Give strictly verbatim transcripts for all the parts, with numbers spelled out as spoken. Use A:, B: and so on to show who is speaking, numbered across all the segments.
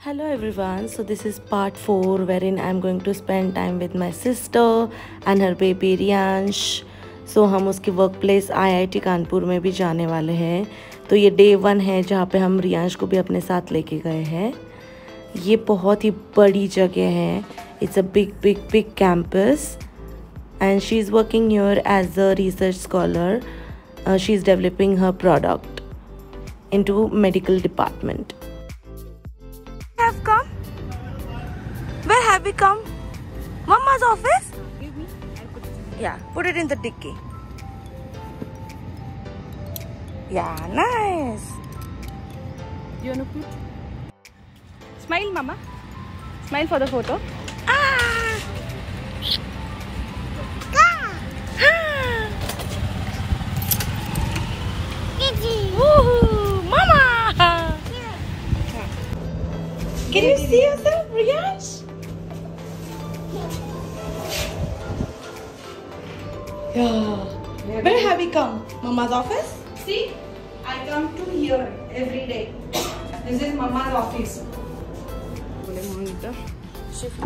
A: Hello everyone, so this is part four wherein I'm going to spend time with my sister and her baby Riyansh. So हम उसके work place I I T Kanpur में भी जाने वाले हैं. तो ये डे वन है जहाँ पे हम रियांश को भी अपने साथ लेके गए हैं. ये बहुत ही बड़ी जगह है. It's a big big big campus and she is working here as a research scholar. Uh, she is developing her product into medical department. Have come? Where have we come? Mama's office?
B: Give me. I'll put it.
A: Yeah, put it in the dicky. Yeah, nice.
B: You wanna put? Smile, Mama. Smile for the photo.
A: Ah! Woohoo! Mama! Can you see yourself, Riyansh? Yeah. Where have we come? Mama's office?
B: See, I come to here every day. This is Mama's office. Shift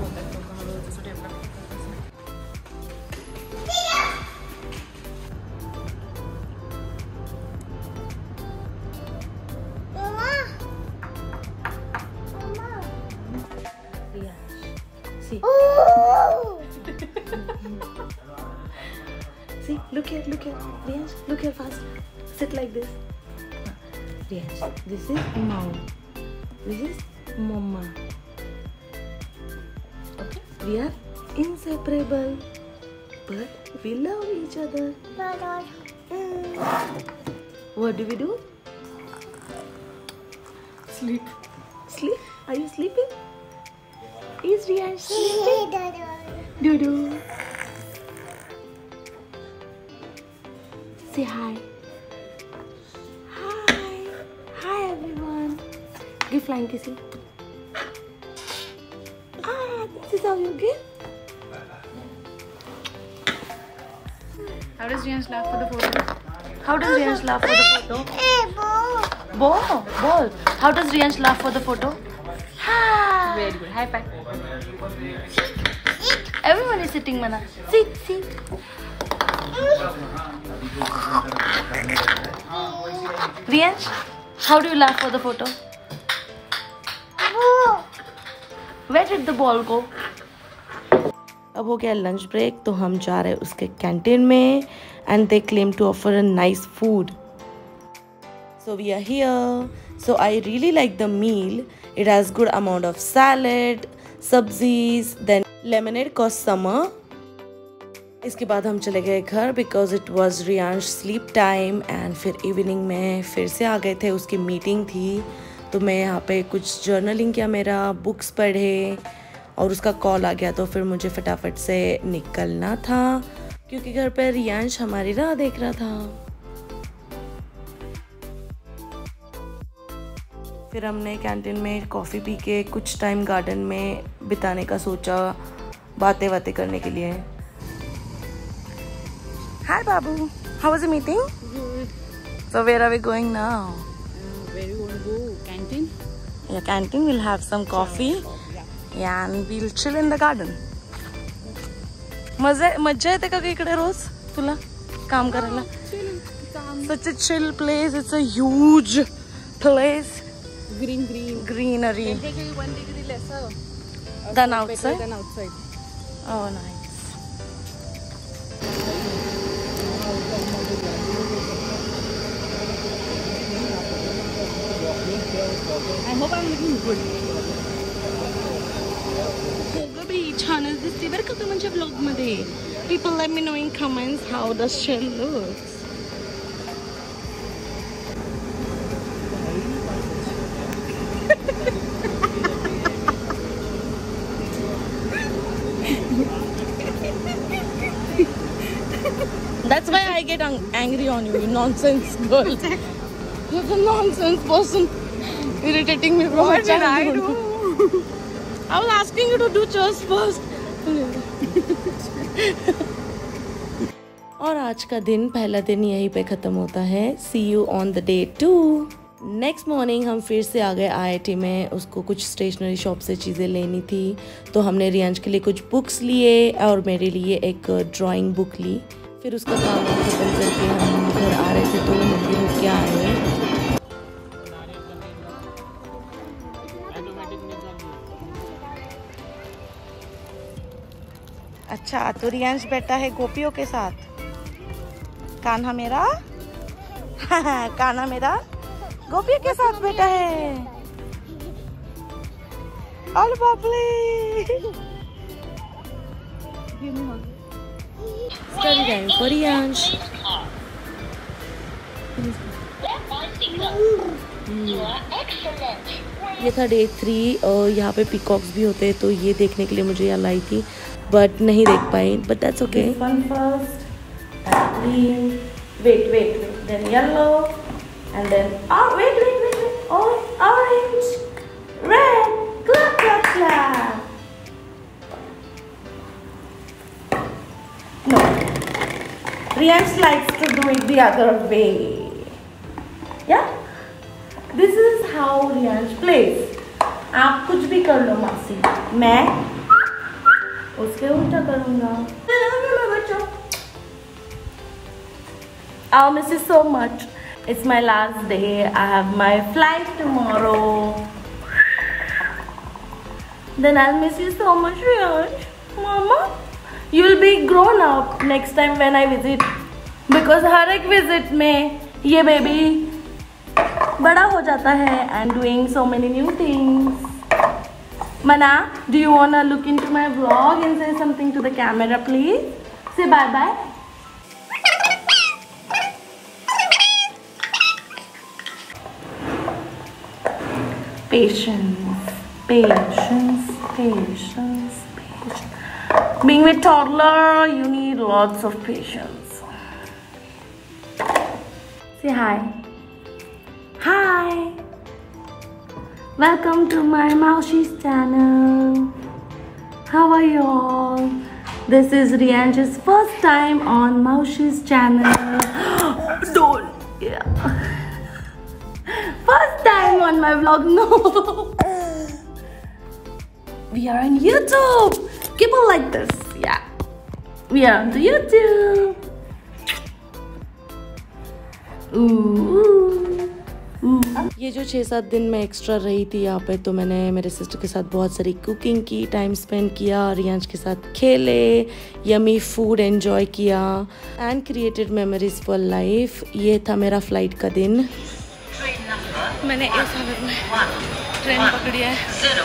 A: See. See, look here, look here. Riyansh, look here fast. Sit like this. Riyansh, this is mom. This is mama. Okay? We are inseparable. But we love each other. Mm. What do we do?
B: Sleep.
A: Sleep? Are you sleeping? Is Riyansh sleeping? Do do. Say hi. Hi. Hi everyone. Give flying kissy. Ah, this is how you give.
B: How does Riyansh laugh for the photo?
A: How does Riyansh laugh for the photo? Ball. Ball. How does Riyansh laugh for the photo? Hi.
B: Very good. High five.
A: Everyone is sitting, Mana. Sit, sit. Riyansh, how do you laugh for the photo? Where did the ball go? अब हो गया lunch break तो हम जा रहे हैं उसके canteen में and they claim to offer a nice food. So we are here. So I really like the meal. It has good amount of salad, sabzis, then lemonade cause summer. इसके बाद हम चले गए घर because it was Riyansh sleep time and फिर evening में फिर से आ गए थे. उसकी मीटिंग थी तो मैं यहाँ पे कुछ जर्नलिंग किया, मेरा बुक्स पढ़े और उसका कॉल आ गया तो फिर मुझे फटाफट से निकलना था क्योंकि घर पर रियांश हमारी राह देख रहा था. फिर हमने कैंटीन में कॉफ़ी पी के कुछ टाइम गार्डन में बिताने का सोचा, बातें बातें करने के लिए. हाय बाबू, how was the meeting?
B: Good.
A: So where are we going now?
B: Uh, where you want to go? Canteen?
A: Yeah, canteen. We'll have some coffee. Yeah, and we'll chill in the garden. मजा मजा येते का इकडे रोज तुला काम करायला? Such a chill place. It's a huge place.
B: Green, green.
A: Greenery.
B: Temperature one degree lesser
A: Than outside?
B: than outside.
A: Oh, nice.
B: I hope I'm looking good.
A: छानच दिसते बरं का तुमच्या ब्लॉग मध्ये. People let me know in comments how the shell looks. That's why I get ang angry on you, you nonsense girl. You're a nonsense person, irritating me from
B: What did I
A: childhood.
B: do?
A: I was asking you to do chores first. और आज का दिन, पहला दिन यहीं पे ख़त्म होता है. See you on the day two. Next morning हम फिर से आ गए आई आई टी में। उसको कुछ स्टेशनरी शॉप से चीज़ें लेनी थी, तो हमने रियांश के लिए कुछ बुक्स लिए और मेरे लिए एक ड्राइंग बुक ली। फिर उसका काम खत्म करके हम घर आ रहे थे तो मंदिर होके आए। अच्छा, तो रियांश बैठा है गोपियों के साथ। कान्हा मेरा कान्हा मेरा गोपियों के साथ बैठा है। और बापले स्टडी टाइम फॉर रियांश। ये था डे थ्री और यहाँ पे पीकॉक्स भी होते हैं, तो ये देखने के लिए मुझे यहाँ लाई थी बट नहीं देख पाई, but that's okay. One first, wait wait then yellow and then oh wait wait wait wait oh orange red clap clap clap. No, Riyansh likes to do it the other way. Yeah, this is how Riyansh plays. आप कुछ भी कर लो मासी, मैं उसके उल्टा करूँगा। बच्चों, I'll miss you so much. It's my last day. I have my flight tomorrow. Then I'll miss you so much, Riyansh. Mama, you'll be grown up next time when I visit. Because हर एक visit में ये baby बड़ा हो जाता है and doing so many new things. Mana, do you wanna look into my vlog and say something to the camera, please? Say bye bye. Patience, patience, patience, patience. Being with toddler, you need lots of patience. Say hi. Hi. Welcome to my Maushi's channel. How are you all? This is Riyansh's first time on Maushi's channel. Don't. Yeah. First time on my vlog, no. We are on YouTube. Keep it like this, yeah. We are on the YouTube. Ooh, ooh. ये जो छः सात दिन मैं extra रही थी यहाँ पे, तो मैंने मेरे सिस्टर के साथ बहुत सारी कुकिंग की, टाइम स्पेंड किया, रियांश के साथ खेले, यमी फूड एंजॉय किया and created memories for life. ये था मेरा फ्लाइट का दिन। मैंने इस हालत में ट्रेन पकड़ी है,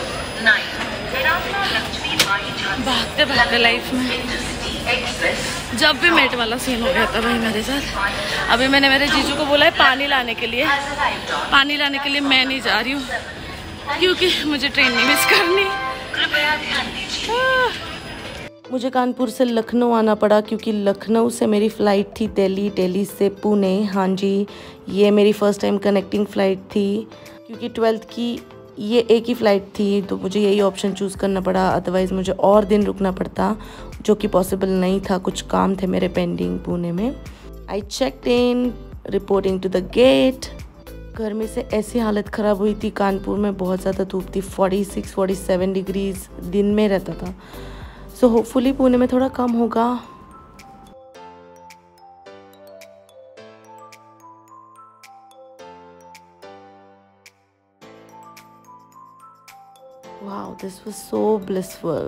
A: भागते भागते लाइफ में। जब भी मेट वाला सीन हो गया था भाई मेरे साथ। अभी मैंने मेरे जीजू को बोला है पानी लाने के लिए, पानी लाने के लिए मैं नहीं जा रही हूँ क्योंकि मुझे ट्रेन नहीं मिस करनी। मुझे कानपुर से लखनऊ आना पड़ा क्योंकि लखनऊ से मेरी फ़्लाइट थी दिल्ली, दिल्ली से पुणे। हाँ जी, ये मेरी फ़र्स्ट टाइम कनेक्टिंग फ़्लाइट थी क्योंकि ट्वेल्थ की ये एक ही फ़्लाइट थी, तो मुझे यही ऑप्शन चूज़ करना पड़ा। अदरवाइज़ मुझे और दिन रुकना पड़ता, जो कि पॉसिबल नहीं था, कुछ काम थे मेरे पेंडिंग पुणे में। I checked in, reporting to the gate. गर्मी से ऐसी हालत ख़राब हुई थी, कानपुर में बहुत ज़्यादा धूप थी, forty six forty seven degrees दिन में रहता था। सो होपफुली पुणे में थोड़ा कम होगा। Wow, this was so blissful.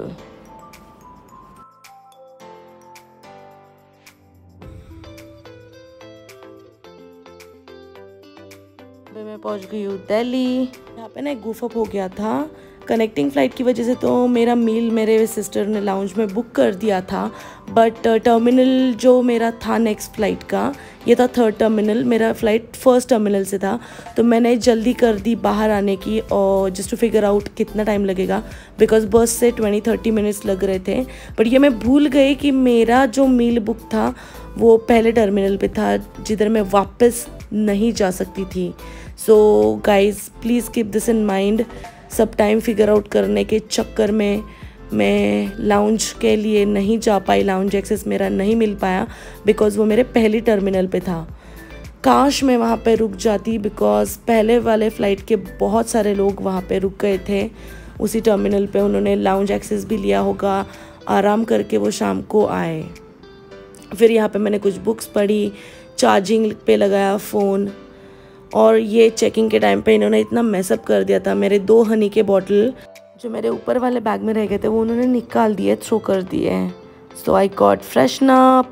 A: मैं पहुंच गई हूँ दिल्ली। यहाँ पे ना एक गुफ अप हो गया था कनेक्टिंग फ़्लाइट की वजह से, तो मेरा मील मेरे सिस्टर ने लाउंज में बुक कर दिया था, बट टर्मिनल जो मेरा था नेक्स्ट फ़्लाइट का, ये था थर्ड टर्मिनल, मेरा फ़्लाइट फर्स्ट टर्मिनल से था, तो मैंने जल्दी कर दी बाहर आने की, और जस्ट टू फिगर आउट कितना टाइम लगेगा, बिकॉज बस से ट्वेंटी थर्टी मिनट्स लग रहे थे। बट ये मैं भूल गई कि मेरा जो मील बुक था वो पहले टर्मिनल पे था, जिधर मैं वापस नहीं जा सकती थी। So guys please keep this in mind. सब टाइम फिगर आउट करने के चक्कर में मैं लाउंज के लिए नहीं जा पाई, लाउंज एक्सेस मेरा नहीं मिल पाया बिकॉज़ वो मेरे पहली टर्मिनल पे था। काश मैं वहाँ पे रुक जाती, बिकॉज़ पहले वाले फ़्लाइट के बहुत सारे लोग वहाँ पे रुक गए थे उसी टर्मिनल पे। उन्होंने लाउंज एक्सेस भी लिया होगा, आराम करके वो शाम को आए। फिर यहाँ पे मैंने कुछ बुक्स पढ़ी, चार्जिंग पे लगाया फ़ोन, और ये चेकिंग के टाइम पे इन्होंने इतना मैसअप कर दिया था। मेरे दो हनी के बॉटल जो मेरे ऊपर वाले बैग में रह गए थे वो उन्होंने निकाल दिए, थ्रो कर दिए। So I got freshen up.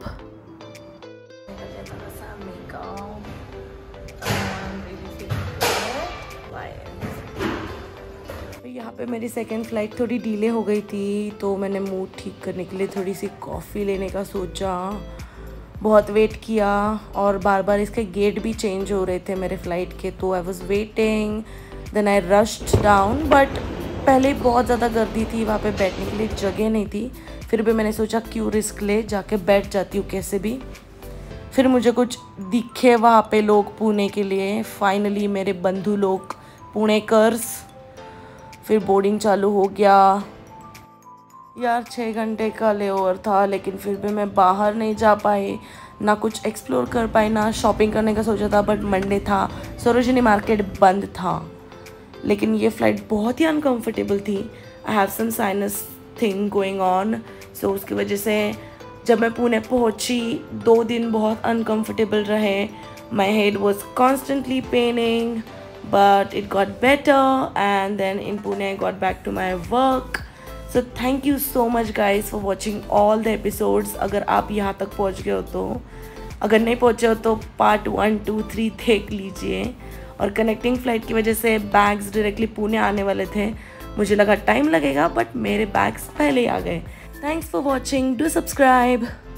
A: यहाँ पे मेरी सेकेंड फ़्लाइट थोड़ी डिले हो गई थी, तो मैंने मूड ठीक करने के लिए थोड़ी सी कॉफ़ी लेने का सोचा। बहुत वेट किया और बार बार इसके गेट भी चेंज हो रहे थे मेरे फ़्लाइट के, तो I was waiting, then I rushed down. But पहले ही बहुत ज़्यादा गर्दी थी, वहाँ पे बैठने के लिए जगह नहीं थी। फिर भी मैंने सोचा क्यों रिस्क ले, जाके बैठ जाती हूँ कैसे भी। फिर मुझे कुछ दिखे वहाँ पे लोग पुणे के लिए, फाइनली मेरे बंधु लोग पुणेकर्स। फिर बोर्डिंग चालू हो गया। यार छः घंटे का लेओवर था, लेकिन फिर भी मैं बाहर नहीं जा पाई, ना कुछ एक्सप्लोर कर पाई, ना शॉपिंग करने का सोचा था। बट मंडे था, सरोजिनी मार्केट बंद था। लेकिन ये फ़्लाइट बहुत ही अनकम्फर्टेबल थी। I have some sinus thing going on, so उसकी वजह से जब मैं पुणे पहुंची दो दिन बहुत अनकम्फर्टेबल रहे। My head was constantly paining, but it got better, and then in Pune I got back to my work. So thank you so much guys for watching all the episodes. अगर आप यहाँ तक पहुँच गए हो तो, अगर नहीं पहुँचे हो तो पार्ट वन टू थ्री देख लीजिए। और कनेक्टिंग फ़्लाइट की वजह से बैग्स डायरेक्टली पुणे आने वाले थे, मुझे लगा टाइम लगेगा, बट मेरे बैग्स पहले ही आ गए। Thanks for watching, do subscribe.